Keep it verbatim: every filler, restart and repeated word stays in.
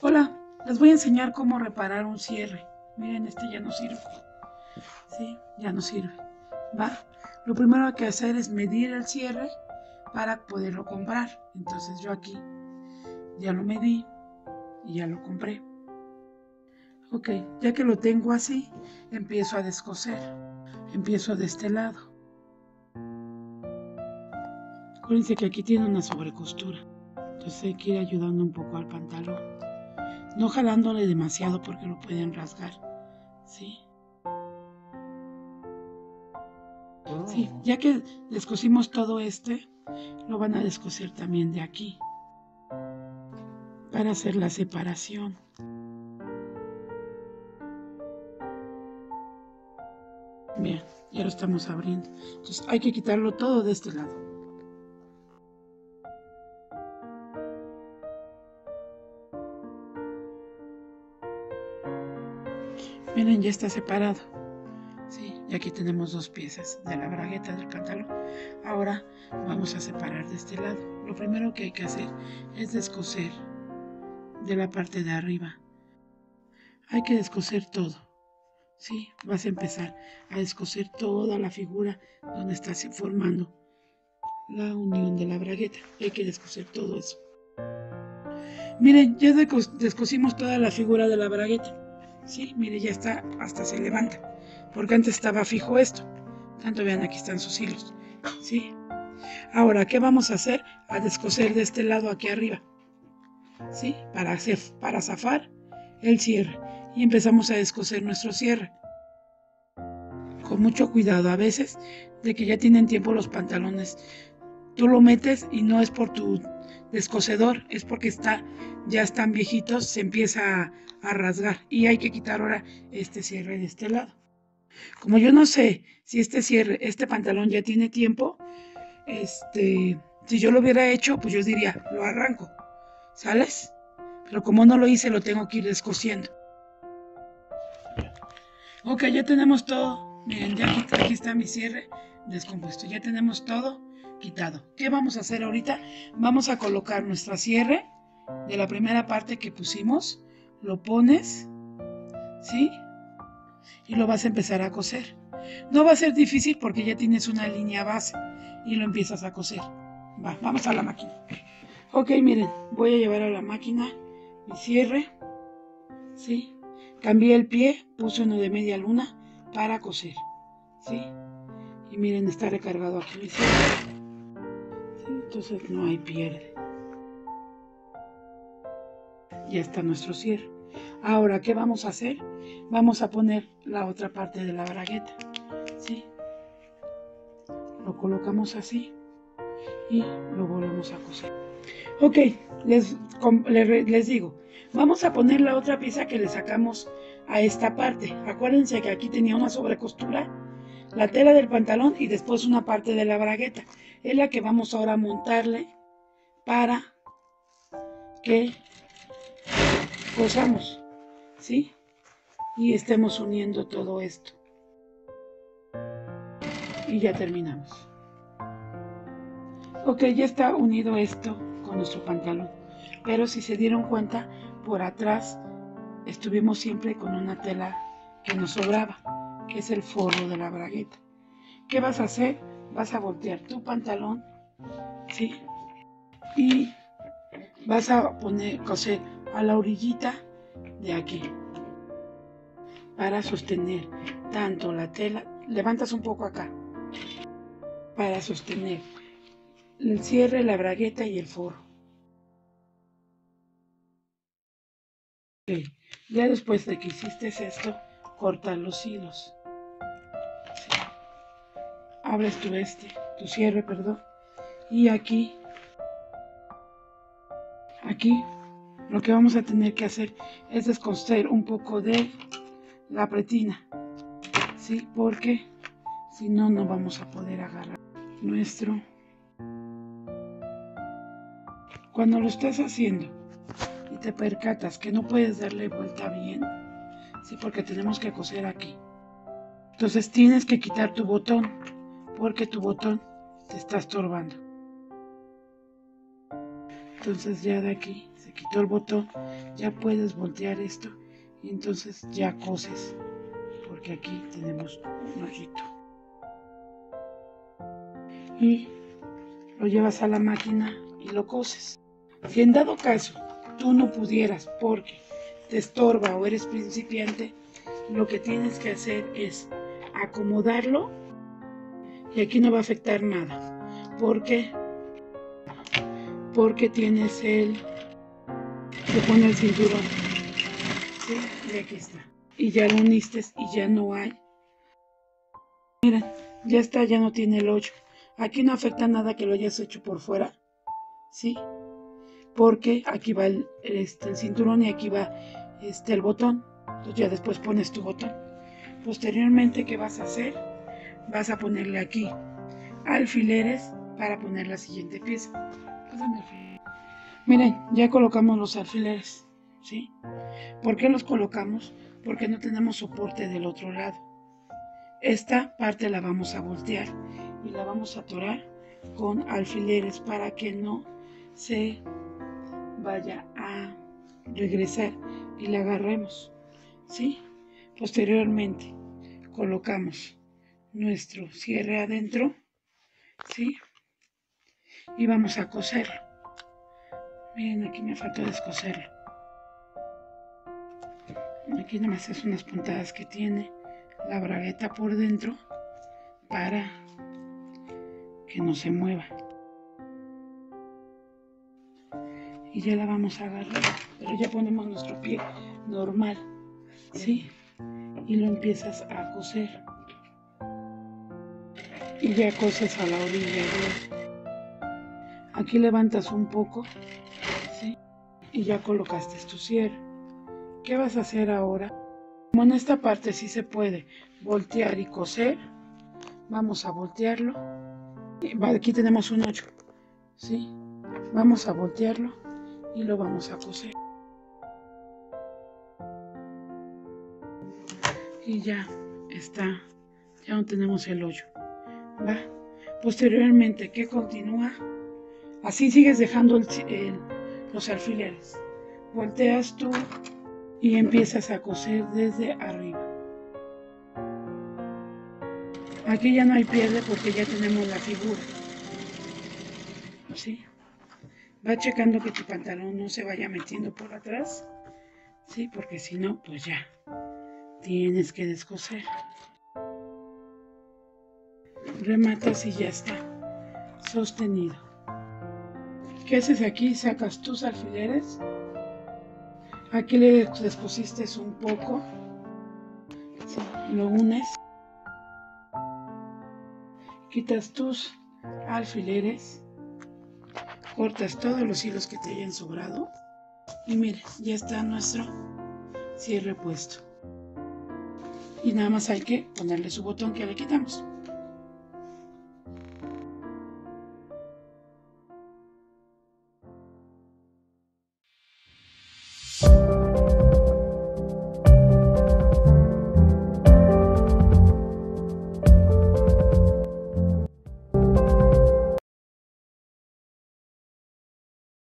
Hola, les voy a enseñar cómo reparar un cierre. Miren, este ya no sirve. Sí, ya no sirve. Va. Lo primero que hay que hacer es medir el cierre para poderlo comprar. Entonces yo aquí ya lo medí y ya lo compré. Ok, ya que lo tengo así, empiezo a descoser. Empiezo de este lado. Acuérdense que aquí tiene una sobrecostura. Entonces hay que ir ayudando un poco al pantalón. No jalándole demasiado porque lo pueden rasgar. ¿Sí? Sí, ya que descosimos todo este, lo van a descoser también de aquí para hacer la separación. Bien, ya lo estamos abriendo. Entonces hay que quitarlo todo de este lado. Miren, ya está separado. Sí, y aquí tenemos dos piezas de la bragueta del pantalón. Ahora vamos a separar de este lado. Lo primero que hay que hacer es descoser de la parte de arriba. Hay que descoser todo. Sí, vas a empezar a descoser toda la figura donde estás formando la unión de la bragueta. Hay que descoser todo eso. Miren, ya descosimos toda la figura de la bragueta. Sí, mire, ya está, hasta se levanta. Porque antes estaba fijo esto. Tanto vean, aquí están sus hilos. Sí. Ahora, ¿qué vamos a hacer? A descoser de este lado aquí arriba. Sí, para hacer, para zafar el cierre. Y empezamos a descoser nuestro cierre. Con mucho cuidado, a veces de que ya tienen tiempo los pantalones, tú lo metes y no es por tu descosedor, es porque está, ya están viejitos, se empieza a, a rasgar y hay que quitar ahora este cierre de este lado. Como yo no sé si este cierre, este pantalón ya tiene tiempo, este, si yo lo hubiera hecho, pues yo diría, lo arranco, ¿sales? Pero como no lo hice, lo tengo que ir descosiendo. Ok, ya tenemos todo. Miren, ya aquí, aquí está mi cierre descompuesto. Ya tenemos todo quitado. ¿Qué vamos a hacer ahorita? Vamos a colocar nuestra cierre de la primera parte que pusimos. Lo pones, ¿sí? Y lo vas a empezar a coser. No va a ser difícil porque ya tienes una línea base y lo empiezas a coser. Va, vamos a la máquina. Ok, miren, voy a llevar a la máquina mi cierre, ¿sí? Cambié el pie, puse uno de media luna para coser, ¿sí? Y miren, está recargado aquí mi cierre, ¿sí? Entonces no hay pierde. Ya está nuestro cierre. Ahora, ¿qué vamos a hacer? Vamos a poner la otra parte de la bragueta, ¿sí? Lo colocamos así y lo volvemos a coser. Ok, les, les, les digo, vamos a poner la otra pieza que le sacamos a esta parte. Acuérdense que aquí tenía una sobrecostura, la tela del pantalón y después una parte de la bragueta. Es la que vamos ahora a montarle para que cosamos, ¿sí? Y estemos uniendo todo esto. Y ya terminamos. Ok, ya está unido esto con nuestro pantalón. Pero si se dieron cuenta, por atrás estuvimos siempre con una tela que nos sobraba, que es el forro de la bragueta. ¿Qué vas a hacer? Vas a voltear tu pantalón, ¿sí? Y vas a poner, coser a la orillita de aquí para sostener tanto la tela. Levantas un poco acá para sostener el cierre, la bragueta y el forro. Okay. Ya después de que hiciste esto, cortas los hilos. Sí. Abres tu este, tu cierre, perdón, y aquí, aquí, lo que vamos a tener que hacer es descoser un poco de la pretina, sí, porque si no, no vamos a poder agarrar nuestro. Cuando lo estás haciendo y te percatas que no puedes darle vuelta bien, sí, porque tenemos que coser aquí. Entonces tienes que quitar tu botón, porque tu botón te está estorbando. Entonces ya de aquí se quitó el botón, ya puedes voltear esto y entonces ya coses, porque aquí tenemos un hoyito. Y lo llevas a la máquina y lo coses. Si en dado caso tú no pudieras porque te estorba o eres principiante, lo que tienes que hacer es acomodarlo y aquí no va a afectar nada. ¿Por qué? Porque tienes el... te pone el cinturón. ¿Sí? Y aquí está. Y ya lo uniste y ya no hay. Miren, ya está, ya no tiene el hoyo. Aquí no afecta nada que lo hayas hecho por fuera. ¿Sí? Porque aquí va el, este, el cinturón y aquí va este, el botón. Entonces ya después pones tu botón. Posteriormente, ¿qué vas a hacer? Vas a ponerle aquí alfileres para poner la siguiente pieza. Pásame alfileres. Miren, ya colocamos los alfileres, ¿sí? ¿Por qué los colocamos? Porque no tenemos soporte del otro lado. Esta parte la vamos a voltear y la vamos a atorar con alfileres para que no se vaya a regresar y la agarremos, ¿sí? Posteriormente colocamos nuestro cierre adentro, ¿sí? Y vamos a coserlo. Miren, aquí me falta descoserlo. Aquí nada más es unas puntadas que tiene la bragueta por dentro para que no se mueva. Y ya la vamos a agarrar, pero ya ponemos nuestro pie normal, ¿sí? Y lo empiezas a coser. Y ya coses a la orilla de... Aquí levantas un poco, ¿sí? Y ya colocaste tu cierre. ¿Qué vas a hacer ahora? Como en esta parte sí se puede voltear y coser, vamos a voltearlo. Aquí tenemos un hoyo, ¿sí? Vamos a voltearlo y lo vamos a coser. Y ya está, ya no tenemos el hoyo, ¿va? Posteriormente, ¿qué continúa? Así sigues dejando el, el, los alfileres. Volteas tú y empiezas a coser desde arriba. Aquí ya no hay pierde porque ya tenemos la figura, ¿sí? Va checando que tu pantalón no se vaya metiendo por atrás, ¿sí? Porque si no, pues ya tienes que descoser. Rematas y ya está sostenido. ¿Qué haces aquí? Sacas tus alfileres. Aquí le descosiste un poco, ¿sí? Lo unes. Quitas tus alfileres. Cortas todos los hilos que te hayan sobrado. Y mira, ya está nuestro cierre puesto. Y nada más hay que ponerle su botón que le quitamos.